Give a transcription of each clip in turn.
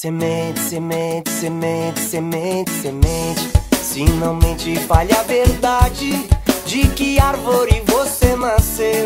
Semente, semente, semente, semente, semente. Se não mente, fale a verdade. De que árvore você nasceu?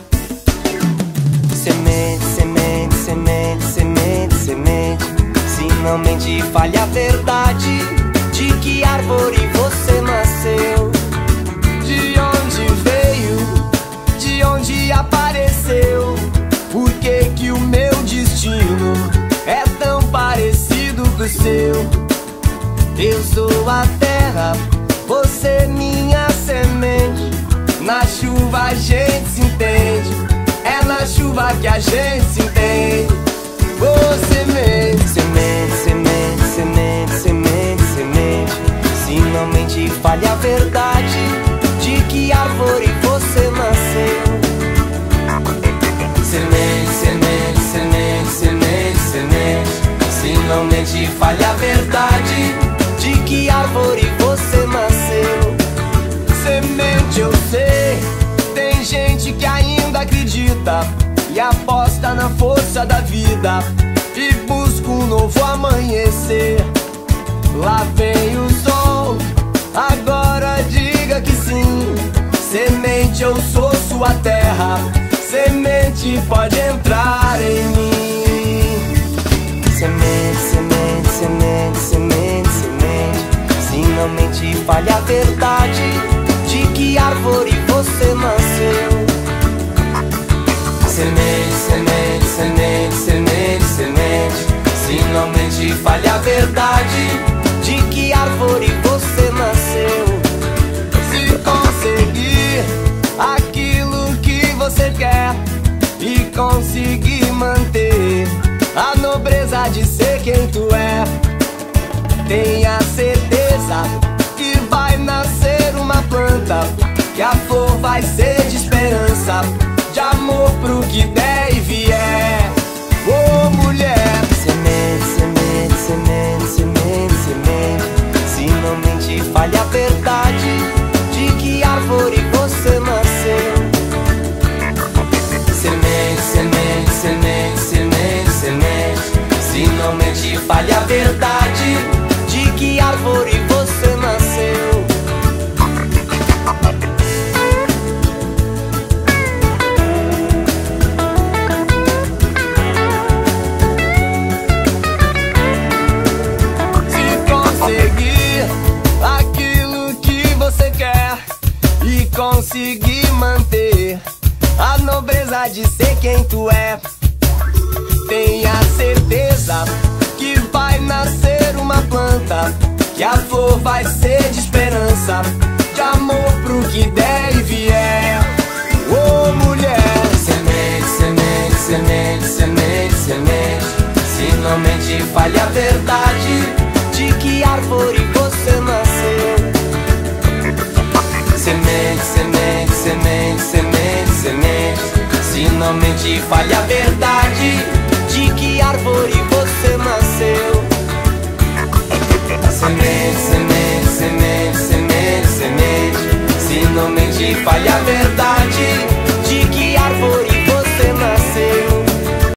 Semente, semente, semente, semente, semente. Se não mente, fale a verdade. De que árvore você nasceu? De onde veio? De onde apareceu? Por que que o meu destino é tão parecido com o seu? Eu sou a terra, você minha semente. Na chuva a gente se entende, é na chuva que a gente se entende. Oh, semente, semente, semente, semente, semente, semente. Se não mente, fale a verdade. De que árvore você nasceu? Semente, semente, semente, semente, semente. Se não mente, fale a verdade. De que árvore você nasceu? Semente, eu sei, tem gente que ainda acredita e aposta na força da vida e busca um novo amanhecer. Lá vem o sol, agora diga que sim. Semente, eu sou sua terra, semente, pode entrar em mim. Semente, semente, semente, semente, semente. Se não mente, fale a verdade. De que árvore você nasceu? Semente, semente, semente, semente, semente. Se não mente, fale a verdade. De que árvore você nasceu? Se conseguir aquilo que você quer e conseguir manter a nobreza de ser quem tu é, tenha certeza que vai nascer uma planta, que a flor vai ser de esperança, de amor pro que der e vier. Oh, mulher, semente, semente, semente, semente, semente. Se não mente, fale a verdade. De que árvore você nasceu? Semente, semente, semente, semente, semente. Se não mente, fale a verdade. De que árvore você nasceu? Se conseguir aquilo que você quer e conseguir manter a nobreza de ser quem tu é, tenha certeza que vai nascer uma planta, que a flor vai ser de esperança, de amor pro que der e vier. Oh, mulher, semente, semente, semente, semente, semente. Se não mente, fale a verdade. De que árvore você nasceu? Semente, semente, semente, semente, semente. Se não mente, fale a verdade. De que árvore você nasceu? Semente, semente, semente, semente, semente. Se não mente, fale a verdade.